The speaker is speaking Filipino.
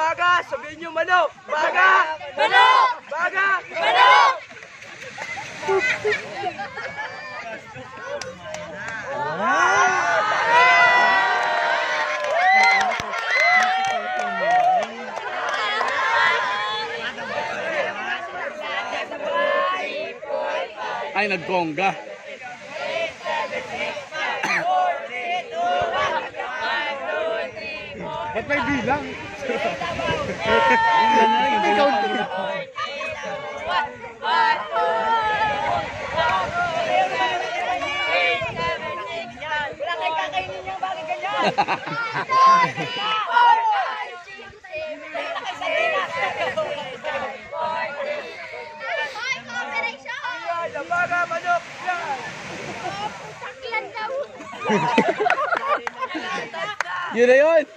baga, sabihin nyo manok. Baga! Manok! Baga! Manok! Ay, nagkongga. Ba't may bilang? Ikaw din. Wala kayo kakainin niyang bagay ganyan. Yan, baga, manok. Yan. Saklan daw. Yun na yun.